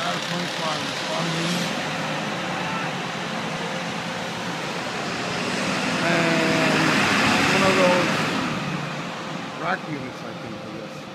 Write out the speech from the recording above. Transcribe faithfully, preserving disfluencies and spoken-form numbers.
got a twenty-five on me. And one of those rack units, I think, I guess.